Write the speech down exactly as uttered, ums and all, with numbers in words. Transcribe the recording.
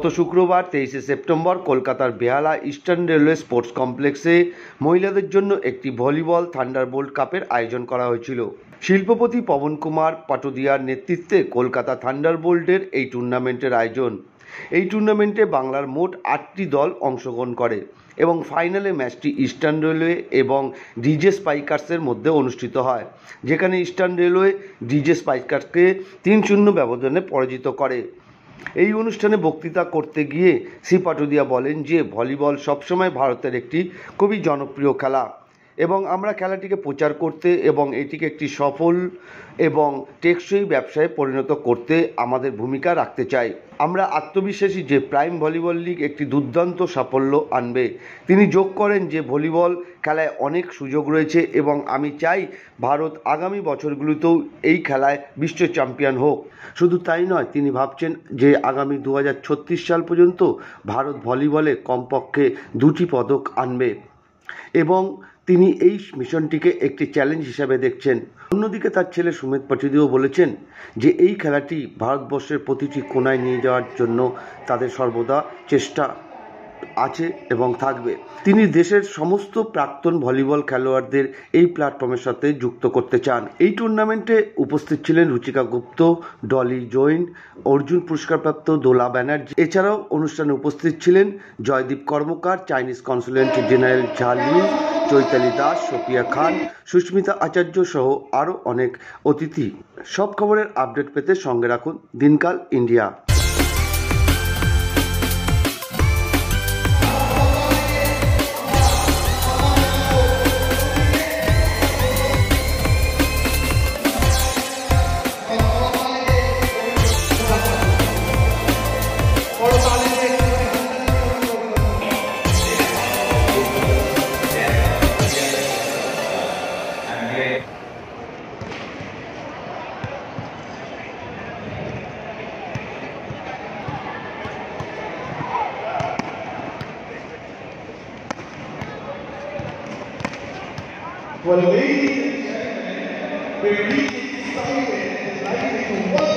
গত শুক্রবার তেইশে সেপ্টেম্বর কলকাতার বেহালা ইস্টার্ন রেলওয়ে স্পোর্টস কমপ্লেক্সে মহিলাদের জন্য একটি ভলিবল থান্ডারবোল্ট কাপের আয়োজন করা হয়েছিল। শিল্পপতি পবন কুমার পাটোদিয়ার নেতৃত্বে কলকাতা থান্ডারবোল্টের এই টুর্নামেন্টের আয়োজন। এই টুর্নামেন্টে বাংলার মোট আটটি দল অংশগ্রহণ করে এবং ফাইনালে ম্যাচটি ইস্টার্ন রেলওয়ে এবং ডিজে স্পাইকার্সের মধ্যে অনুষ্ঠিত হয়, যেখানে ইস্টার্ন রেলওয়ে ডিজে স্পাইকার্সকে তিন শূন্য ব্যবধানে পরাজিত করে। এই অনুষ্ঠানে বক্তৃতা করতে গিয়ে শ্রী পাটোদিয়া বলেন যে ভলিবল সবসময় ভারতের একটি খুবই জনপ্রিয় খেলা এবং আমরা খেলাটিকে প্রচার করতে এবং এটিকে একটি সফল এবং টেকসই ব্যবসায় পরিণত করতে আমাদের ভূমিকা রাখতে চাই। আমরা আত্মবিশ্বাসী যে প্রাইম ভলিবল লিগ একটি দুর্দান্ত সাফল্য আনবে। তিনি যোগ করেন যে ভলিবল খেলায় অনেক সুযোগ রয়েছে এবং আমি চাই ভারত আগামী বছরগুলোতেও এই খেলায় বিশ্ব চ্যাম্পিয়ন হোক। শুধু তাই নয়, তিনি ভাবছেন যে আগামী দু হাজার ছত্রিশ সাল পর্যন্ত ভারত ভলিবলে কমপক্ষে দুটি পদক আনবে এবং তিনি এই মিশনটিকে একটি চ্যালেঞ্জ হিসাবে দেখছেন। অন্যদিকে তার ছেলে সুমিত পাটোদিয়াও বলেছেন যে এই খেলাটি ভারতবর্ষের প্রতিটি কোণায় নিয়ে যাওয়ার জন্য তাদের সর্বদা চেষ্টা আছে এবং থাকবে। তিনি দেশের সমস্ত প্রাক্তন ভলিবল খেলোয়াড়দের এই প্ল্যাটফর্মের সাথে যুক্ত করতে চান। এই টুর্নামেন্টে উপস্থিত ছিলেন রুচিকা গুপ্ত, ডলি জৈন, অর্জুন পুরস্কারপ্রাপ্ত দোলা ব্যানার্জি। এছাড়াও অনুষ্ঠানে উপস্থিত ছিলেন Joydeep Karmakar, Chinese consulate general ঝালি, চৈতালি দাস, সোফিয়া খান, সুস্মিতা আচার্য সহ আরও অনেক অতিথি। সব খবরের আপডেট পেতে সঙ্গে রাখুন Dinkal India. Well, ladies and gentlemen, we're really excited and delighted to welcome